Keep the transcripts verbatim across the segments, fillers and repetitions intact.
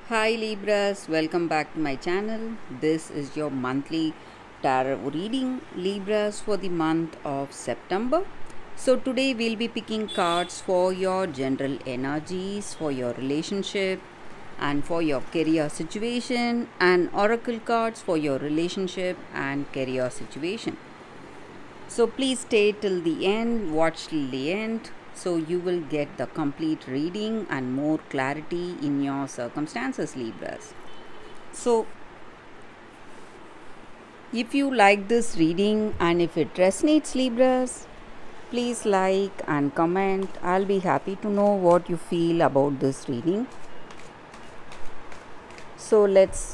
Hi Libras, welcome back to my channel. This is your monthly tarot reading, Libras, for the month of September. So today we'll be picking cards for your general energies, for your relationship and for your career situation, and oracle cards for your relationship and career situation. So please stay till the end, watch till the end, so you will get the complete reading and more clarity in your circumstances, Libras. So if you like this reading and if it resonates, Libras, please like and comment. I'll be happy to know what you feel about this reading. So let's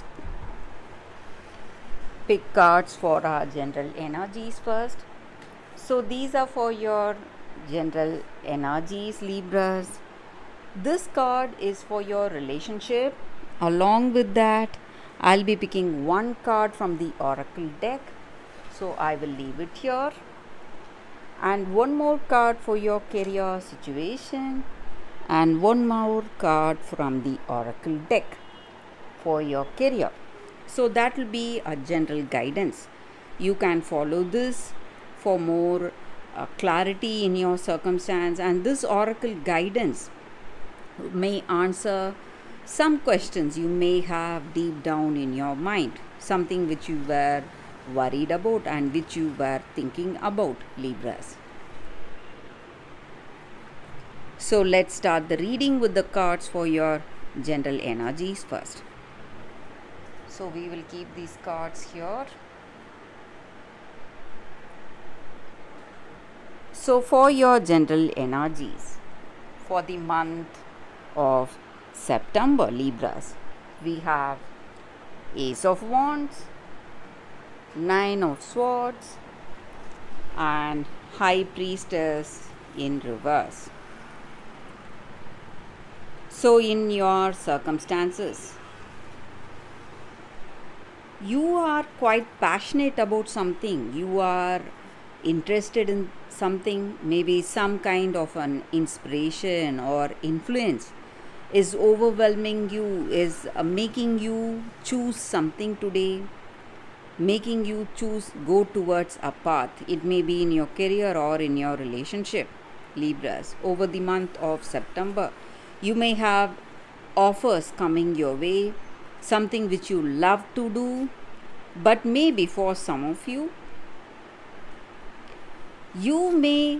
pick cards for our general energies first. So these are for your general energies, Libras. This card is for your relationship. Along with that, I'll be picking one card from the oracle deck. So I will leave it here. And one more card for your career situation. And one more card from the oracle deck for your career. So that will be a general guidance. You can follow this for more uh, clarity in your circumstance, and this oracle guidance may answer some questions you may have deep down in your mind, something which you were worried about and which you were thinking about, Libras. So let's start the reading with the cards for your general energies first. So we will keep these cards here. So for your general energies for the month of September, Libras, we have Ace of Wands, Nine of Swords, and High Priestess in reverse. So in your circumstances, you are quite passionate about something. You are interested in something, maybe some kind of an inspiration or influence is overwhelming you, is uh, making you choose something today, making you choose, go towards a path. It may be in your career or in your relationship, Libras. Over the month of September, you may have offers coming your way, something which you love to do, but maybe for some of you, you may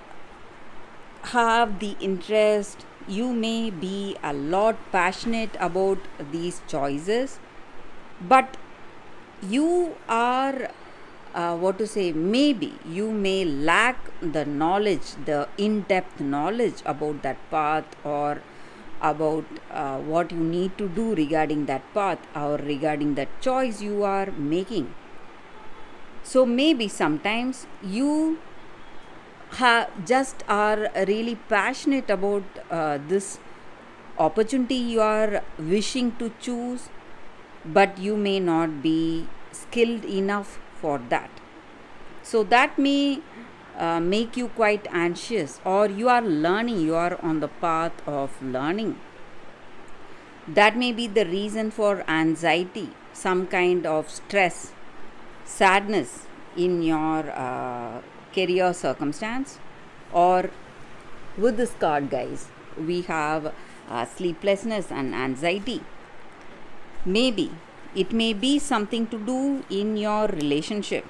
have the interest, you may be a lot passionate about these choices, but you are, uh, what to say, maybe you may lack the knowledge, the in-depth knowledge about that path, or about uh, what you need to do regarding that path or regarding that choice you are making. So maybe sometimes you Ha, just are really passionate about uh, this opportunity you are wishing to choose, but you may not be skilled enough for that. So that may uh, make you quite anxious, or you are learning, you are on the path of learning. That may be the reason for anxiety, some kind of stress, sadness in your uh, career circumstance. Or with this card, guys, we have uh, sleeplessness and anxiety. Maybe it may be something to do in your relationship.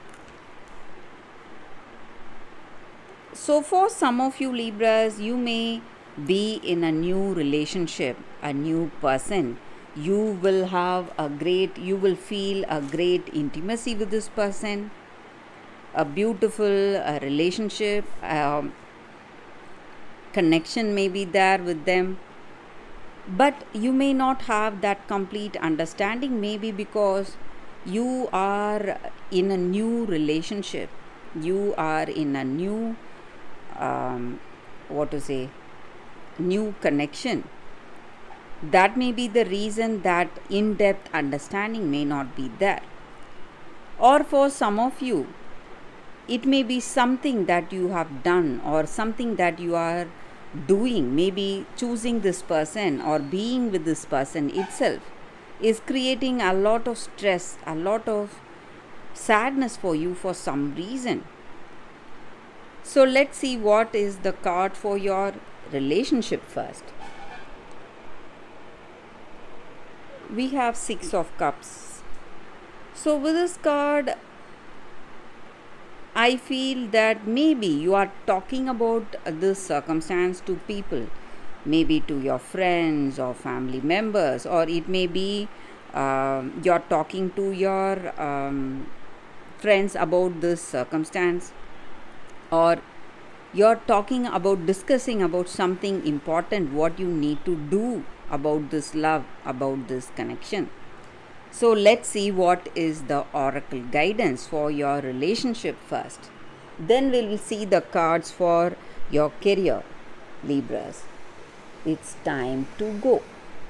So for some of you, Libras, you may be in a new relationship, a new person. You will have a great, you will feel a great intimacy with this person, a beautiful uh, relationship, um, connection may be there with them, but you may not have that complete understanding, maybe because you are in a new relationship, you are in a new um, what to say new connection. That may be the reason that in-depth understanding may not be there. Or for some of you, it may be something that you have done or something that you are doing, maybe choosing this person or being with this person itself, is creating a lot of stress, a lot of sadness for you for some reason. So let's see what is the card for your relationship first. We have Six of Cups. So with this card, I feel that maybe you are talking about this circumstance to people, maybe to your friends or family members, or it may be uh, you're talking to your um, friends about this circumstance, or you're talking about discussing about something important, what you need to do about this love, about this connection. So let's see what is the oracle guidance for your relationship first. Then we will see the cards for your career, Libras. It's time to go.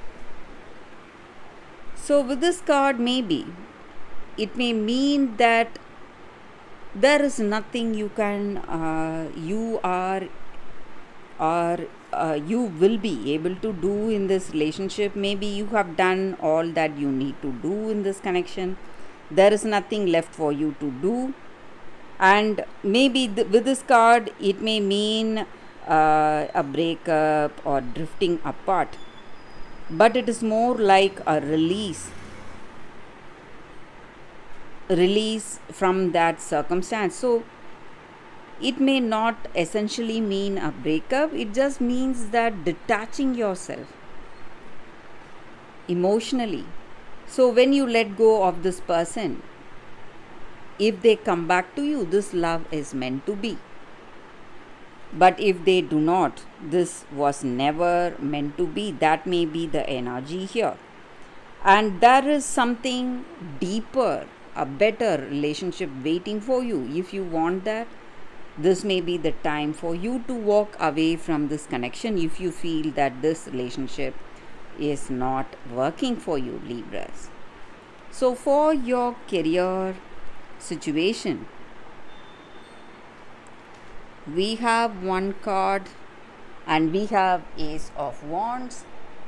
So with this card, maybe it may mean that there is nothing you can, uh, you are, or uh, you will be able to do in this relationship. Maybe you have done all that you need to do in this connection. There is nothing left for you to do. And maybe th- with this card, it may mean uh, a breakup or drifting apart. But it is more like a release. Release from that circumstance. So it may not essentially mean a breakup, it just means that detaching yourself emotionally. So when you let go of this person, if they come back to you, this love is meant to be. But if they do not, this was never meant to be. That may be the energy here. And there is something deeper, a better relationship waiting for you. If you want that, this may be the time for you to walk away from this connection if you feel that this relationship is not working for you, Libras. So for your career situation, we have one card and we have Ace of Wands.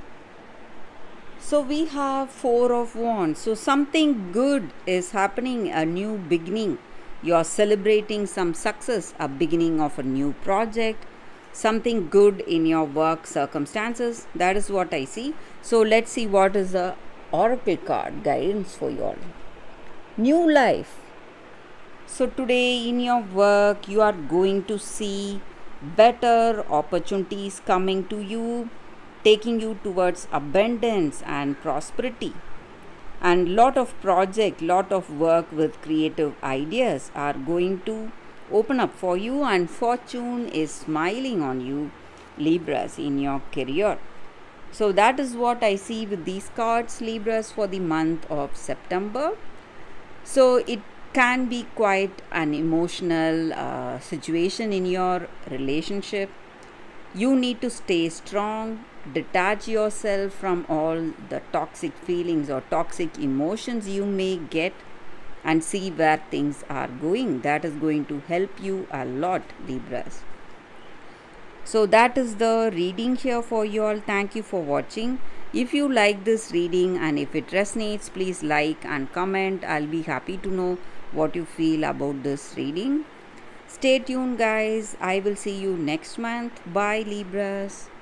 So we have Four of Wands. So something good is happening, a new beginning. You are celebrating some success, a beginning of a new project, something good in your work circumstances. That is what I see. So let's see what is the oracle card guidance for you all. New life. So today in your work, you are going to see better opportunities coming to you, taking you towards abundance and prosperity. And lot of project, lot of work with creative ideas are going to open up for you, and fortune is smiling on you, Libras, in your career. So that is what I see with these cards, Libras, for the month of September. So it can be quite an emotional uh, situation in your relationship. You need to stay strong, detach yourself from all the toxic feelings or toxic emotions you may get, and see where things are going. That is going to help you a lot, Libras. So that is the reading here for you all. Thank you for watching. If you like this reading and if it resonates, please like and comment. I'll be happy to know what you feel about this reading. Stay tuned, guys. I will see you next month. Bye, Libras.